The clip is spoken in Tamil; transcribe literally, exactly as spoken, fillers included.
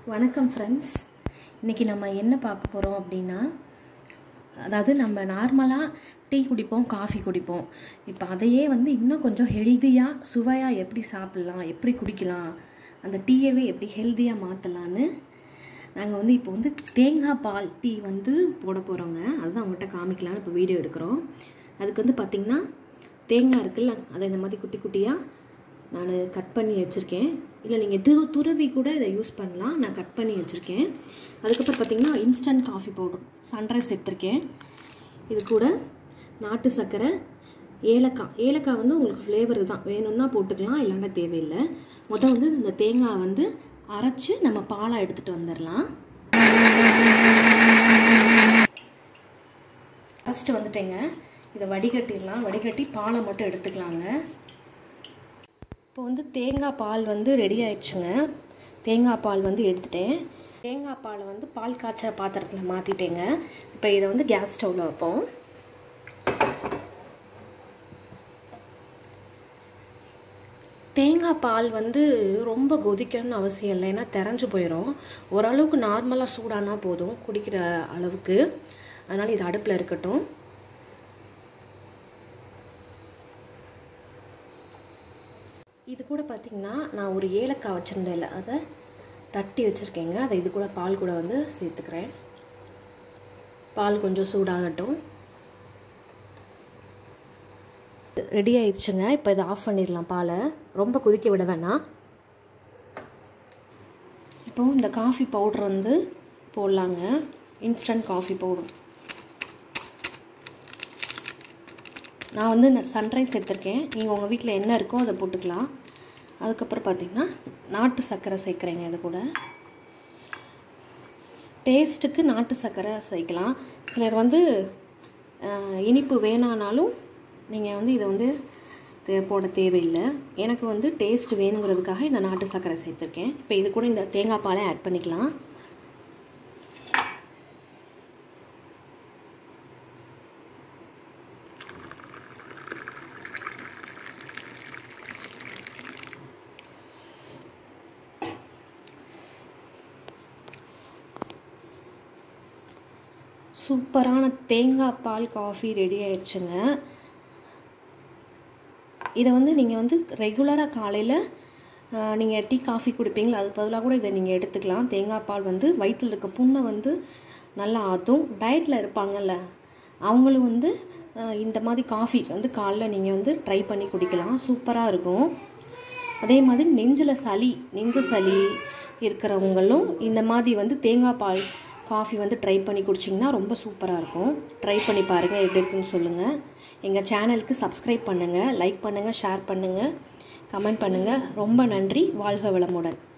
வணக்கம் ஃப்ரெண்ட்ஸ். இன்றைக்கி நம்ம என்ன பார்க்க போகிறோம் அப்படின்னா, அதாவது நம்ம நார்மலாக டீ குடிப்போம், காஃபி குடிப்போம். இப்போ அதையே வந்து இன்னும் கொஞ்சம் ஹெல்த்தியாக சுவையாக எப்படி சாப்பிட்லாம், எப்படி குடிக்கலாம், அந்த டீயவே எப்படி ஹெல்த்தியாக மாற்றலான்னு நாங்கள் வந்து இப்போ வந்து தேங்காய் பால் டீ வந்து போட போகிறோங்க. அதுதான் அவங்கள்ட்ட காமிக்கலான்னு இப்போ வீடியோ எடுக்கிறோம். அதுக்கு வந்து பார்த்திங்கன்னா தேங்காய் இருக்குல்ல, அதை இந்த மாதிரி குட்டி குட்டியாக நான் கட் பண்ணி வச்சுருக்கேன். இல்லை நீங்கள் திரு துருவி கூட இதை யூஸ் பண்ணலாம். நான் கட் பண்ணி வச்சுருக்கேன். அதுக்கப்புறம் பார்த்திங்கன்னா இன்ஸ்டன்ட் காஃபி பவுடர் சன்ரைஸ் எடுத்திருக்கேன். இது கூட நாட்டு சர்க்கரை, ஏலக்காய். ஏலக்காய் வந்து உங்களுக்கு ஃப்ளேவருக்கு தான், வேணும்னா போட்டுக்கலாம், இல்லைன்னா தேவையில்லை. முதல் வந்து இந்த தேங்காய் வந்து அரைச்சி நம்ம பாலாக எடுத்துகிட்டு வந்துடலாம். ஃபஸ்ட்டு வந்துட்டேங்க, இதை வடிகட்டிடலாம். வடிகட்டி பாலை மட்டும் எடுத்துக்கலாங்க. இப்போ வந்து தேங்காய் பால் வந்து ரெடி ஆயிடுச்சுங்க. தேங்காய் பால் வந்து எடுத்துட்டேன். தேங்காய் பாலை வந்து பால் காய்ச்ச பாத்திரத்தில் மாற்றிட்டேங்க. இப்போ இதை வந்து கேஸ் ஸ்டவ்வில் வைப்போம். தேங்காய் பால் வந்து ரொம்ப கொதிக்கணும்னு அவசியம் இல்லை, ஏன்னா தெரிஞ்சு போயிடும். ஓரளவுக்கு நார்மலாக சூடானா போதும் குடிக்கிற அளவுக்கு. அதனால் இது அடுப்பில் இருக்கட்டும். இது கூட பார்த்திங்கன்னா நான் ஒரு ஏலக்காய் வச்சுருந்தேன், அதை தட்டி வச்சுருக்கேங்க. அதை இது கூட பால் கூட வந்து சேர்த்துக்கிறேன். பால் கொஞ்சம் சூடாகட்டும். ரெடி ஆயிடுச்சுங்க. இப்போ இதை ஆஃப் பண்ணிடலாம். பாலை ரொம்ப கொதிக்க விட வேணாம். இப்போது இந்த காஃபி பவுடர் வந்து போடலாங்க. இன்ஸ்டன்ட் காஃபி பவுடர் நான் வந்து சன்ரைஸ் எடுத்திருக்கேன். நீங்கள் உங்கள் வீட்டில் என்ன இருக்கோ அதை போட்டுக்கலாம். அதுக்கப்புறம் பார்த்திங்கன்னா நாட்டு சர்க்கரை சேர்க்குறேங்க. இது கூட டேஸ்ட்டுக்கு நாட்டு சர்க்கரை சேர்க்கலாம். சிலர் வந்து இனிப்பு வேணானாலும் நீங்கள் வந்து இதை வந்து போட தேவையில்லை. எனக்கு வந்து டேஸ்ட் வேணுங்கிறதுக்காக இந்த நாட்டு சர்க்கரை சேர்த்துருக்கேன். இப்போ இது கூட இந்த தேங்காய் பாலை ஆட் பண்ணிக்கலாம். சூப்பரான தேங்காய் பால் காஃபி ரெடி ஆயிடுச்சுங்க. இதை வந்து நீங்கள் வந்து ரெகுலராக காலையில் நீங்கள் டீ காஃபி குடிப்பீங்களா, அது பதிலாக கூட இதை நீங்கள் எடுத்துக்கலாம். தேங்காய் பால் வந்து வயிற்றில் இருக்க புண்ணை வந்து நல்லா ஆற்றும். டயட்டில் இருப்பாங்கல்ல, அவங்களும் வந்து இந்த மாதிரி காஃபி வந்து காலைல நீங்கள் வந்து ட்ரை பண்ணி குடிக்கலாம். சூப்பராக இருக்கும். அதே மாதிரி நெஞ்சில் சளி நெஞ்சு சளி இருக்கிறவங்களும் இந்த மாதிரி வந்து தேங்காய் பால் காஃபி வந்து ட்ரை பண்ணி குடிச்சிங்கன்னா ரொம்ப சூப்பராக இருக்கும். ட்ரை பண்ணி பாருங்கள், எப்படி இருக்குன்னு சொல்லுங்கள். எங்கள் சேனலுக்கு சப்ஸ்கிரைப் பண்ணுங்கள், லைக் பண்ணுங்கள், ஷேர் பண்ணுங்கள், கமெண்ட் பண்ணுங்கள். ரொம்ப நன்றி. வாழ்க வளமுடன்.